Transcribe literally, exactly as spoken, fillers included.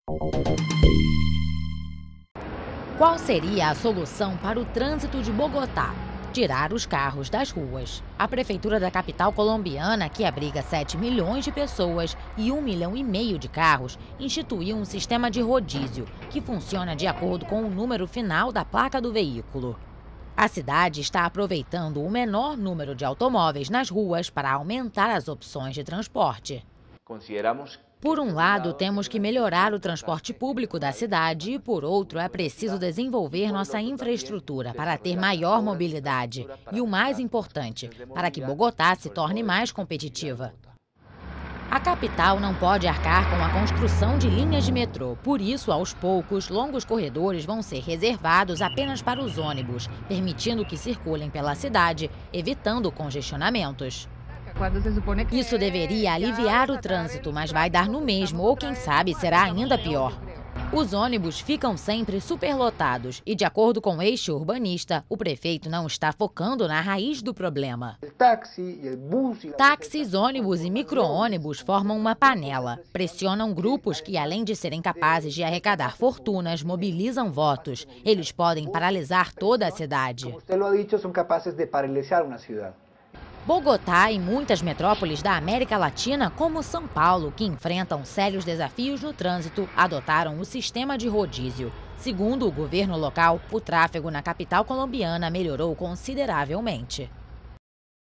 Qual seria a solução para o trânsito de Bogotá? Tirar os carros das ruas. A prefeitura da capital colombiana, que abriga sete milhões de pessoas e um milhão e meio de carros, instituiu um sistema de rodízio, que funciona de acordo com o número final da placa do veículo. A cidade está aproveitando o menor número de automóveis nas ruas para aumentar as opções de transporte. Consideramos Por um lado, temos que melhorar o transporte público da cidade e, por outro, é preciso desenvolver nossa infraestrutura para ter maior mobilidade e, o mais importante, para que Bogotá se torne mais competitiva. A capital não pode arcar com a construção de linhas de metrô, por isso, aos poucos, longos corredores vão ser reservados apenas para os ônibus, permitindo que circulem pela cidade, evitando congestionamentos. Isso deveria aliviar o trânsito, mas vai dar no mesmo, ou quem sabe será ainda pior. Os ônibus ficam sempre superlotados e, de acordo com o ex-urbanista, o prefeito não está focando na raiz do problema. Táxis, ônibus e micro-ônibus formam uma panela. Pressionam grupos que, além de serem capazes de arrecadar fortunas, mobilizam votos. Eles podem paralisar toda a cidade. Bogotá e muitas metrópoles da América Latina, como São Paulo, que enfrentam sérios desafios no trânsito, adotaram o sistema de rodízio. Segundo o governo local, o tráfego na capital colombiana melhorou consideravelmente.